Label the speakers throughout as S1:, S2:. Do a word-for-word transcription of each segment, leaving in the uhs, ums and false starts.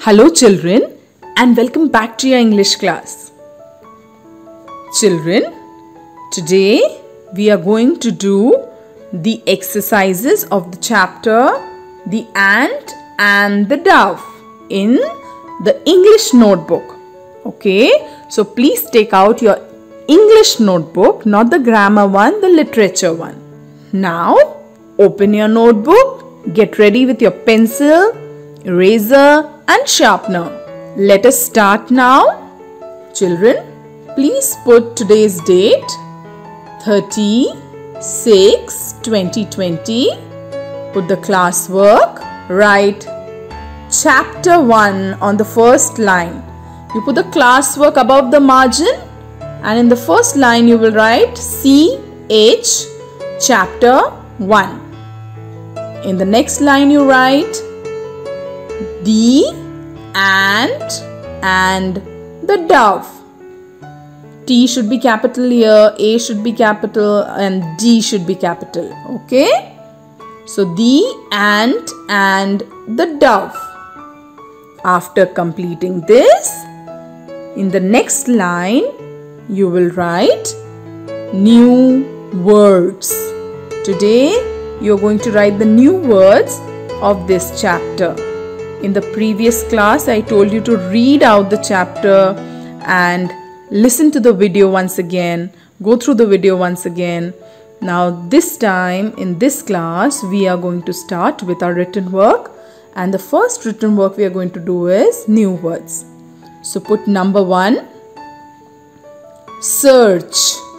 S1: Hello children, and welcome back to your English class. Children, today we are going to do the exercises of the chapter The Ant and the Dove in the English notebook. Okay, so please take out your English notebook, not the grammar one, the literature one. Now open your notebook, get ready with your pencil, eraser and sharpener. Let us start now. Children, please put today's date thirty six twenty twenty. Put the classwork. Write chapter one on the first line. You put the classwork above the margin, and in the first line you will write C H chapter one. In the next line you write The Ant and the Dove. T should be capital here, A should be capital and D should be capital. Okay? So The Ant and the Dove. After completing this, in the next line you will write new words. Today you are going to write the new words of this chapter. In the previous class, I told you to read out the chapter and listen to the video once again. Go through the video once again. Now this time in this class, we are going to start with our written work. And the first written work we are going to do is new words. So put number one. Search.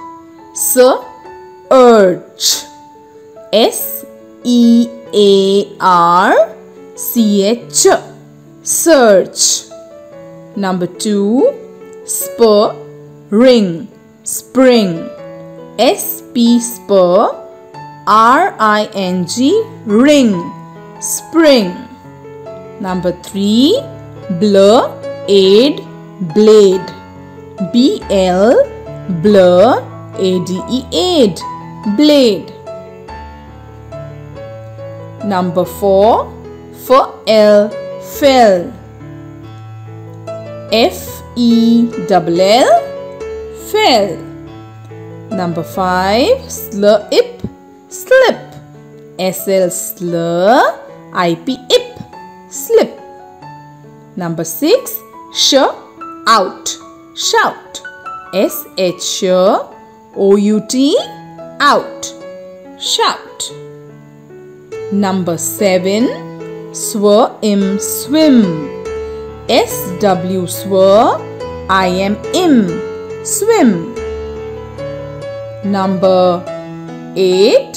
S1: Search. S E A R C H. Search. Number two. Spring. Spring. S P spur R I N G. Ring. Spring. Number three. Blade. Blade. B L blur A D E aid. Blade. Number four. Fell. Fell. F E L L. Fell. Number five. Slip. Slip. S L slur I P ip. Slip. Number six. Shout. Shout. S H O U T. Out. Shout. Number seven. Swim. Swim. S W swir I M im. Swim. Number eight.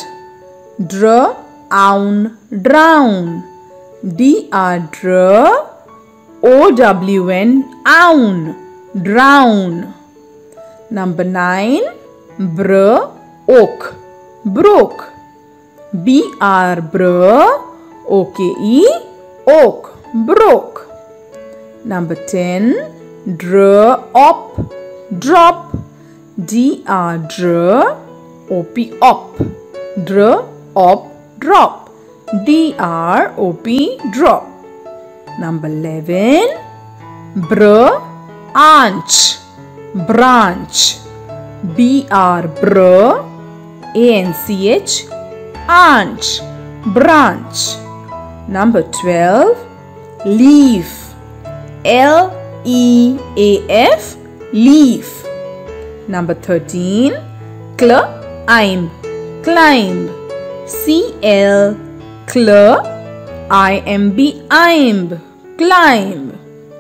S1: Drown. Drown. D R dr O W N. Own. Drown. Number nine. Br oak. Broke. B R br O K E. Oak. Broke. Number ten. Drop. Drop. D R dr O P op. Drop. Drop. D R O P drop. Number eleven. Branch. Branch. B R br A N C H. Anch. Branch. Number twelve. Leaf. L E A F. Leaf. Number thirteen. Climb. Climb. C L cl I M B. Imb. Climb.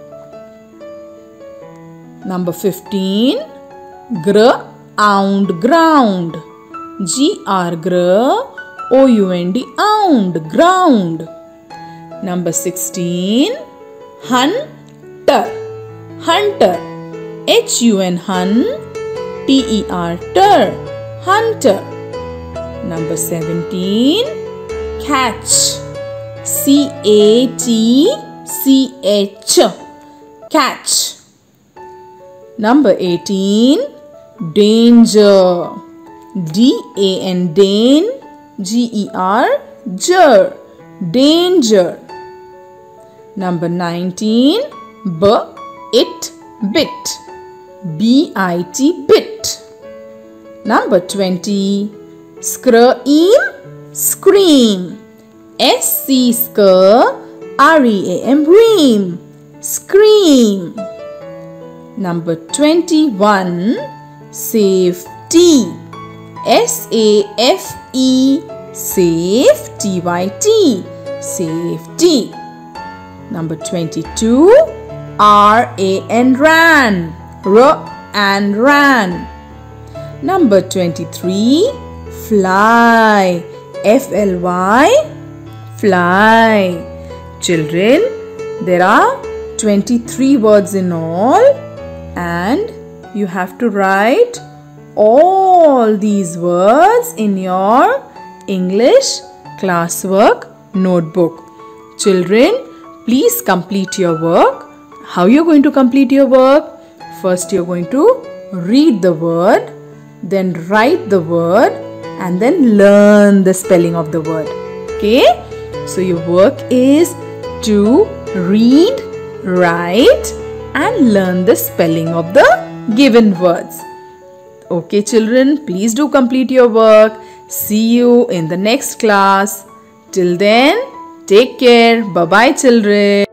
S1: Number fifteen. Ground. Ground. G R gr O U N D. Ound. Ground. Number sixteen. Hunter. Hunter. H U N hun T E R ter. Hunter. Number seventeen. Catch. C A T C H. Catch. Number eighteen. Danger. D A N Dane G E R ger. Danger. Number nineteen. B, it, bit. B I T, bit. Number twenty. Scream, scream. S C scr, R E A M, ream. Scream. Number twenty-one. Safety. S A F E, safe, T Y T, safety. Number twenty-two. R A N, ran. R and ran. Number twenty-three. Fly. F L Y, fly. Children, there are twenty-three words in all, and you have to write all these words in your English classwork notebook. Children, please complete your work. How you are going to complete your work? First you are going to read the word, then write the word, and then learn the spelling of the word. Okay? So your work is to read, write, and learn the spelling of the given words. Okay children, please do complete your work. See you in the next class. Till then, take care. Bye bye children.